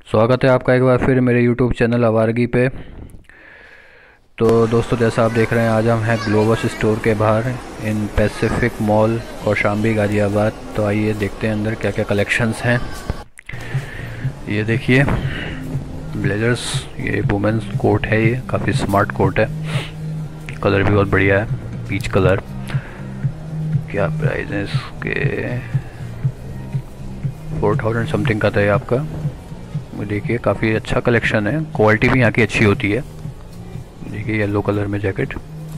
स्वागत है आपका एक बार फिर मेरे YouTube चैनल आवारगी पे। तो दोस्तों, जैसा आप देख रहे हैं, आज हम हैं ग्लोबस स्टोर के बाहर in Pacific Mall Kaushambi Ghaziabad. तो आइए देखते हैं अंदर क्या क्या कलेक्शंस हैं। ये देखिए ब्लेजर्स, ये वुमेंस कोट है, ये काफ़ी स्मार्ट कोट है, कलर भी बहुत बढ़िया है, पीच कलर। क्या प्राइस है इसके? 4000 समथिंग का था ये आपका। देखिए काफ़ी अच्छा कलेक्शन है, क्वालिटी भी यहाँ की अच्छी होती है। देखिए येलो कलर में जैकेट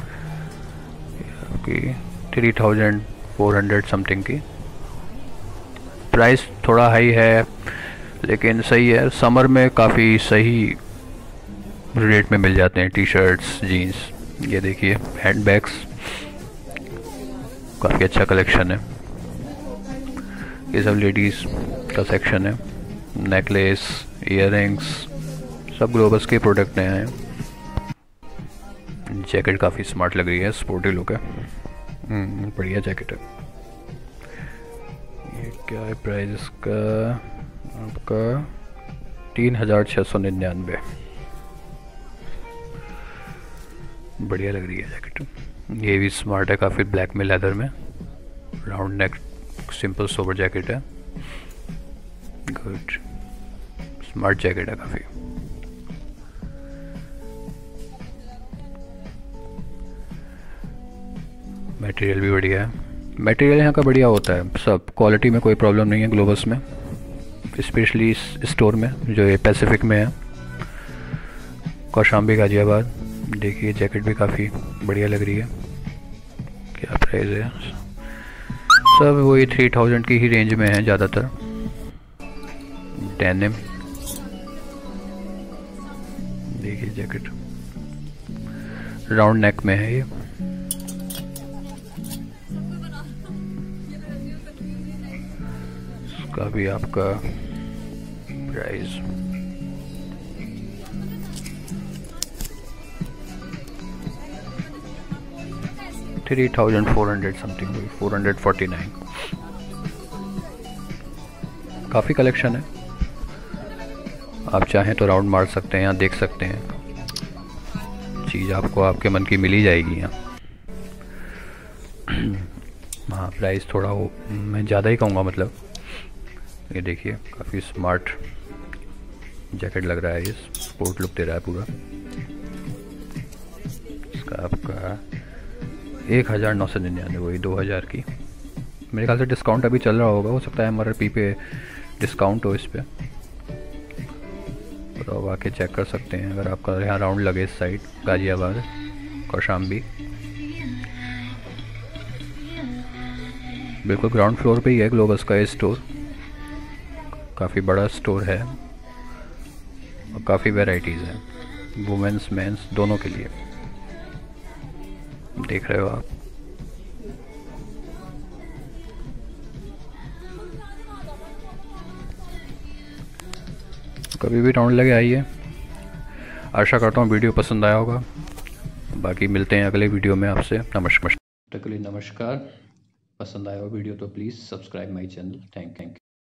आपकी 3400 समथिंग की। प्राइस थोड़ा हाई है लेकिन सही है, समर में काफ़ी सही रेट में मिल जाते हैं टी शर्ट्स, जीन्स। ये देखिए हैंड बैग्स, काफ़ी अच्छा कलेक्शन है। ये सब लेडीज़ का सेक्शन है, नेकलेस, इयररिंग्स, सब ग्लोबस के प्रोडक्ट नए हैं। जैकेट काफ़ी स्मार्ट लग रही है, स्पोर्टी लुक है, बढ़िया जैकेट है। ये क्या है प्राइस इसका? आपका 3699। बढ़िया लग रही है जैकेट। ये भी स्मार्ट है काफ़ी, ब्लैक में लेदर में, round neck, simple sober jacket है। गुड, स्मार्ट जैकेट है काफ़ी। मटेरियल भी बढ़िया है, मटेरियल यहाँ का बढ़िया होता है, सब क्वालिटी में कोई प्रॉब्लम नहीं है ग्लोबस में, स्पेशली इस स्टोर में जो ये पैसिफिक में है, कौशाम्बी गाज़ियाबाद। देखिए जैकेट भी काफ़ी बढ़िया लग रही है। क्या प्राइस है? सब वही 3000 की ही रेंज में है ज़्यादातर। डेनिम, देखिए जैकेट राउंड नेक में है ये। इसका भी आपका प्राइस 3400 समथिंग, 449। काफ़ी कलेक्शन है, आप चाहें तो राउंड मार सकते हैं, यहाँ देख सकते हैं, चीज़ आपको आपके मन की मिल ही जाएगी यहाँ। हाँ प्राइस थोड़ा हो, मैं ज़्यादा ही कहूँगा मतलब। ये देखिए काफ़ी स्मार्ट जैकेट लग रहा है, ये स्पोर्ट लुक दे रहा है पूरा। इसका आपका 1999, वही 2000 की। मेरे ख्याल से डिस्काउंट अभी चल रहा होगा, हो सकता है हमारे पी पे डिस्काउंट हो इस पर, तो आप आके चेक कर सकते हैं अगर आपका यहाँ राउंड लगे इस साइड गाज़ियाबाद कौशाम्बी। बिल्कुल ग्राउंड फ्लोर पे ही है ग्लोबस का ये स्टोर, काफ़ी बड़ा स्टोर है और काफ़ी वैरायटीज़ हैं, वुमेंस मेंस दोनों के लिए। देख रहे हो आप। कभी भी राउंड लगे आइए। आशा करता हूँ वीडियो पसंद आया होगा। बाकी मिलते हैं अगले वीडियो में आपसे। नमस्कार। तक के लिए नमस्कार। पसंद आया हो वीडियो तो please subscribe my channel. Thank you.